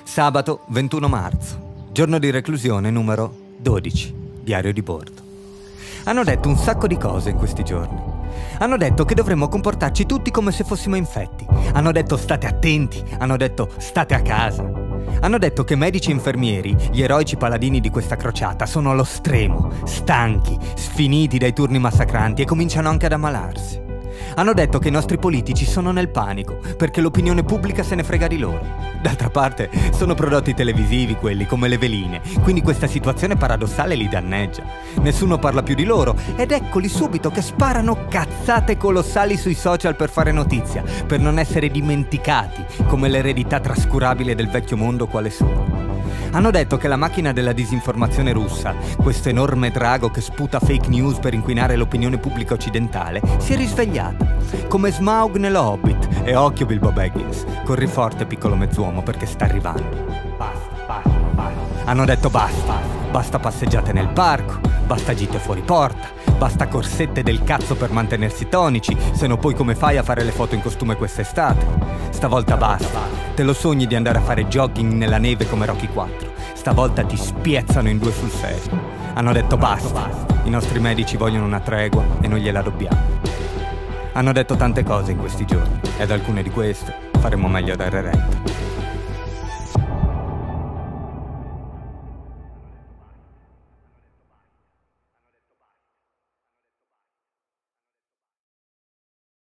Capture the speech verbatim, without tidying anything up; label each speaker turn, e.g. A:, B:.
A: Sabato ventuno marzo, giorno di reclusione numero dodici, diario di bordo. Hanno detto un sacco di cose in questi giorni. Hanno detto che dovremmo comportarci tutti come se fossimo infetti. Hanno detto state attenti, hanno detto state a casa. Hanno detto che medici e infermieri, gli eroici paladini di questa crociata, sono allo stremo, stanchi, sfiniti dai turni massacranti e cominciano anche ad ammalarsi. Hanno detto che i nostri politici sono nel panico perché l'opinione pubblica se ne frega di loro. D'altra parte sono prodotti televisivi quelli, come le veline, quindi questa situazione paradossale li danneggia. Nessuno parla più di loro ed eccoli subito che sparano cazzate colossali sui social per fare notizia, per non essere dimenticati come l'eredità trascurabile del vecchio mondo quale sono. Hanno detto che la macchina della disinformazione russa, questo enorme drago che sputa fake news per inquinare l'opinione pubblica occidentale, si è risvegliata, come Smaug nello Hobbit. E occhio Bilbo Baggins, corri forte piccolo mezzuomo perché sta arrivando. Basta, basta, basta. Hanno detto basta, basta passeggiate nel parco, basta gite fuori porta, basta corsette del cazzo per mantenersi tonici, se no poi come fai a fare le foto in costume quest'estate? Stavolta basta, te lo sogni di andare a fare jogging nella neve come Rocky quattro, stavolta ti spiezzano in due sul serio. Hanno detto basta, i nostri medici vogliono una tregua e non gliela dobbiamo. Hanno detto tante cose in questi giorni, e ad alcune di queste faremo meglio a dare retta.